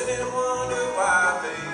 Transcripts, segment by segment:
sit and wonder why, babe.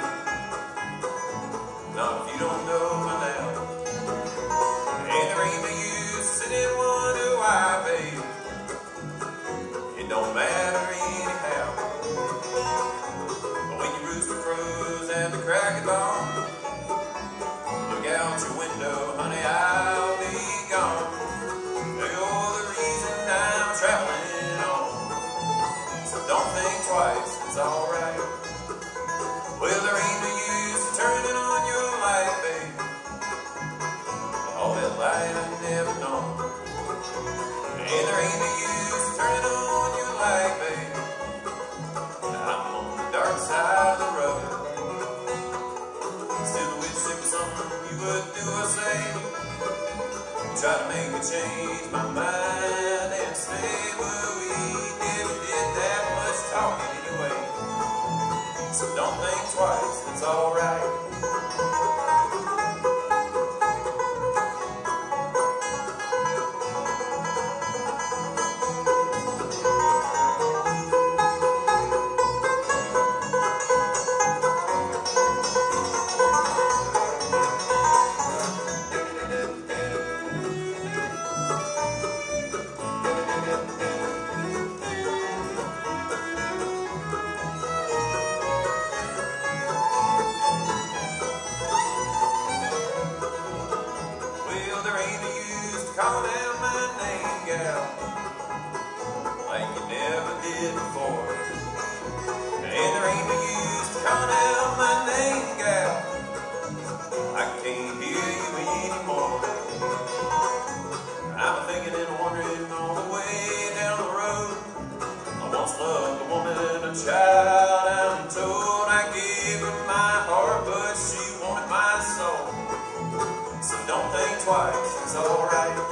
Not if you don't know by now. Ain't there ain't no use sit and wonder why, babe. It don't matter anyhow. But when your rooster crows at the crack of dawn, look out your window, honey, I'll be gone. You're the reason I'm traveling on. So don't think twice, it's alright. Well, there ain't no use turning on your light, babe. All that light I never known. And there ain't no use turning on your light, babe. I'm on the dark side of the road. Still wish there was something you would do or say. Try to make me change my mind and stay. Well, we never did that much talking anyway. So don't think twice, it's alright. Calling out my name, gal, like you never did before. And there ain't no use calling out my name, gal, I can't hear you anymore. I'm thinking and wondering on the way down the road. I once loved a woman, a child, I'm told. I gave her my heart, but she wanted my soul. So don't think twice, it's alright.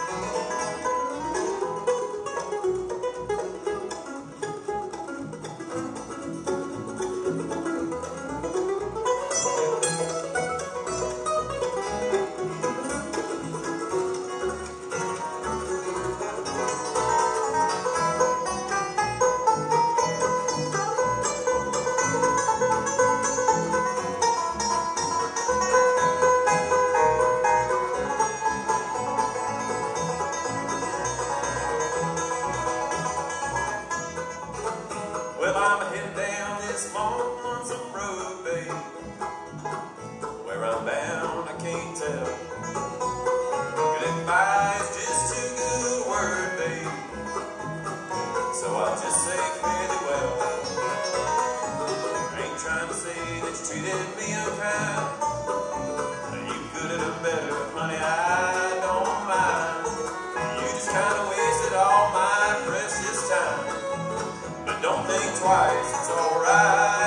Well, I'm heading down this lonesome road, babe. Where I'm bound, I can't tell. Goodbye is just too good a word, babe. So I'll just say farewell. I ain't trying to say that you treated me unkind. You could have done better, honey, I don't mind. You just kind of wasted all my precious time. Don't think twice, it's alright.